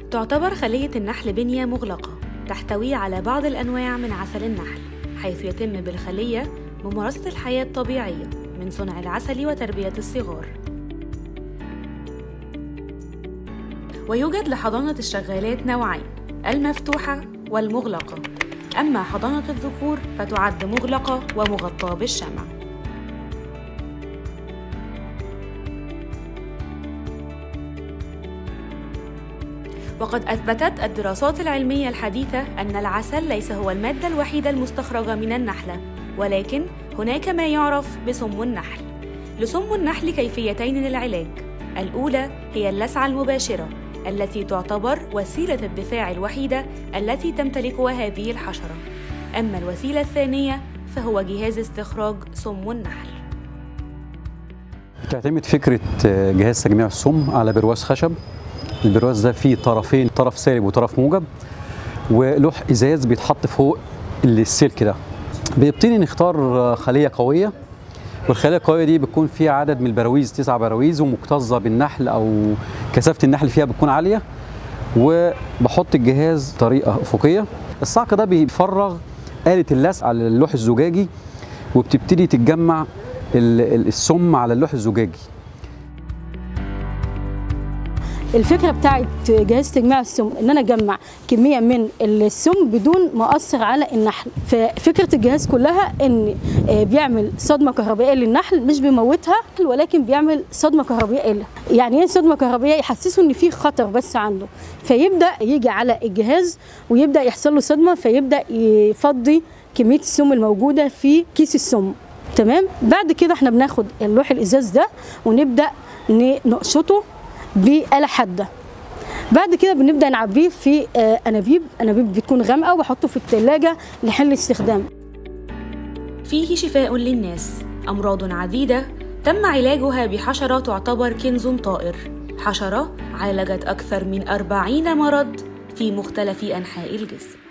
تعتبر خلية النحل بنية مغلقة تحتوي على بعض الأنواع من عسل النحل، حيث يتم بالخلية ممارسة الحياة الطبيعية من صنع العسل وتربية الصغار. ويوجد لحضانة الشغالات نوعين، المفتوحة والمغلقة، أما حضانة الذكور فتعد مغلقة ومغطاة بالشمع. وقد أثبتت الدراسات العلمية الحديثة أن العسل ليس هو المادة الوحيدة المستخرجة من النحلة، ولكن هناك ما يعرف بسم النحل. لسم النحل كيفيتين للعلاج، الأولى هي اللسعة المباشرة التي تعتبر وسيلة الدفاع الوحيدة التي تمتلكها هذه الحشرة، أما الوسيلة الثانية فهو جهاز استخراج سم النحل. تعتمد فكرة جهاز تجميع السم على برواز خشب. البرواز ده فيه طرفين، طرف سالب وطرف موجب، ولوح ازاز بيتحط فوق السلك ده. بنبتدي نختار خليه قويه، والخليه القويه دي بتكون فيها عدد من البراويز 9 براويز ومكتظه بالنحل او كثافه النحل فيها بتكون عاليه، وبحط الجهاز طريقه افقيه. الصعق ده بيفرغ آلة اللسع على اللوح الزجاجي، وبتبتدي تتجمع السم على اللوح الزجاجي. الفكره بتاعت جهاز تجميع السم ان انا اجمع كميه من السم بدون ما اثر على النحل. ففكره الجهاز كلها ان بيعمل صدمه كهربائيه للنحل، مش بيموتها ولكن بيعمل صدمه كهربائيه لها. يعني ايه صدمه كهربائيه؟ يحسسه ان في خطر بس عنده، فيبدا يجي على الجهاز ويبدا يحصل له صدمه، فيبدا يفضي كميه السم الموجوده في كيس السم. تمام. بعد كده احنا بناخد اللوح الازاز ده ونبدا نقشطه بآلة حادة. بعد كده بنبدأ نعبيه في أنابيب بتكون غامقة، وبحطه في الثلاجة لحين الاستخدام. فيه شفاء للناس. أمراض عديدة تم علاجها بحشرة تعتبر كنز طائر، حشرة عالجت أكثر من 40 مرض في مختلف أنحاء الجسم.